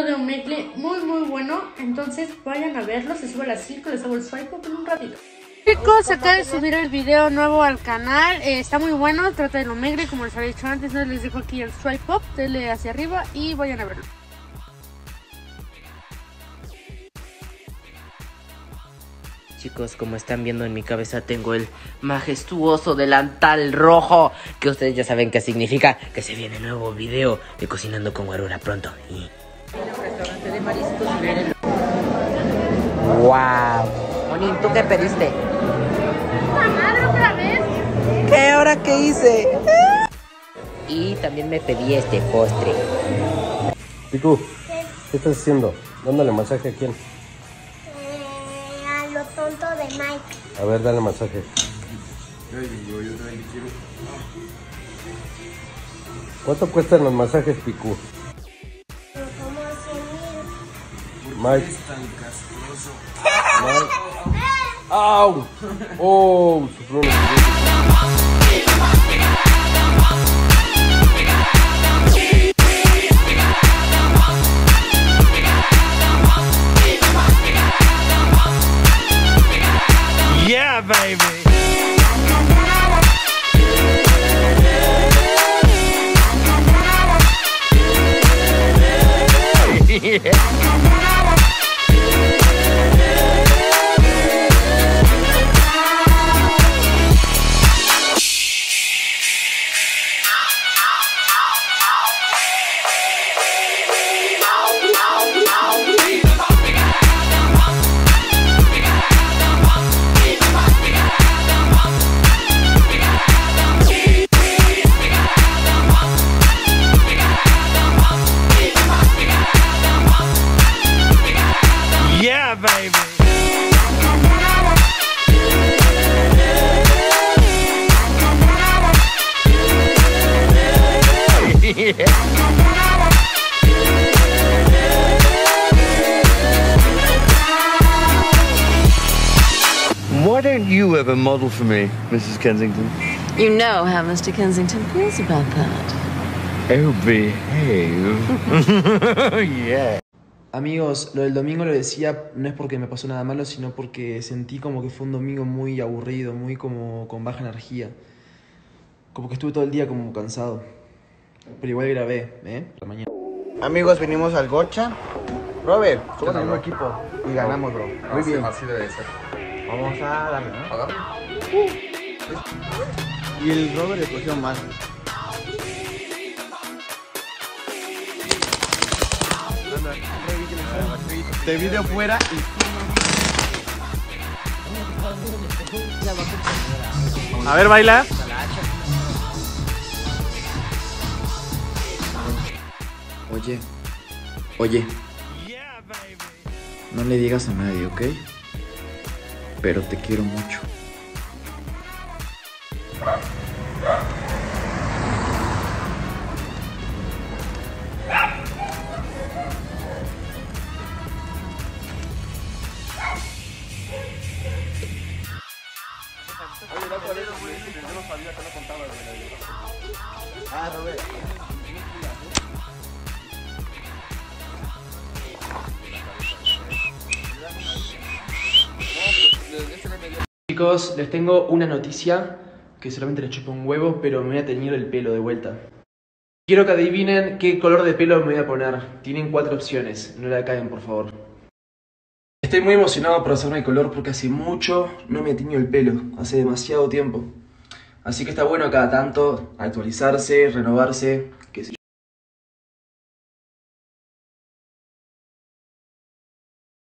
video de Omegle muy bueno, entonces vayan a verlo, se sube a las 5, les hago el swipe up en un ratito. Chicos, acabo de subir el video nuevo al canal, está muy bueno, trata de Omegle, como les había dicho antes, no les dejo aquí el swipe up, denle hacia arriba y vayan a verlo. Chicos, como están viendo en mi cabeza tengo el majestuoso delantal rojo, que ustedes ya saben qué significa, que se viene nuevo video de Cocinando con Guarura pronto. Y... restaurante de mariscos. ¡Wow! Monín, ¿tú qué pediste? ¿Madre otra vez? ¿Qué? ¿Ahora qué hice? Y también me pedí este postre. Piku, ¿qué estás haciendo? Dándole masaje a quién. A lo tonto de Mike. A ver, dale masaje. ¿Cuánto cuestan los masajes, Piku? Como 100,000. Mike. Mike. ¡Au! ¡Oh! Sufrió un Yeah, baby. Yeah. Yeah, baby. Yeah. Why don't you ever model for me, Mrs. Kensington? You know how Mr. Kensington feels about that. Oh, behave. Yeah. Amigos, lo del domingo lo decía, no es porque me pasó nada malo, sino porque sentí como que fue un domingo muy aburrido, muy como con baja energía. Como que estuve todo el día como cansado. Pero igual grabé, la mañana. Amigos, venimos al Gocha. Robert, somos el mismo equipo y ganamos, bro. Muy bien. Así debe ser. Vamos a darle, ¿no? Agarra. Y el Robert le cogió mal. Te vi de afuera y... A ver, baila. Oye, no le digas a nadie, ¿ok? Pero te quiero mucho. Robert. Chicos, les tengo una noticia que solamente les chupa un huevo, pero me voy a teñir el pelo de vuelta. Quiero que adivinen qué color de pelo me voy a poner. Tienen 4 opciones, no la caguen por favor. Estoy muy emocionado por hacerme el color porque hace mucho no me tiño el pelo, hace demasiado tiempo. Así que está bueno cada tanto actualizarse, renovarse, qué sé yo.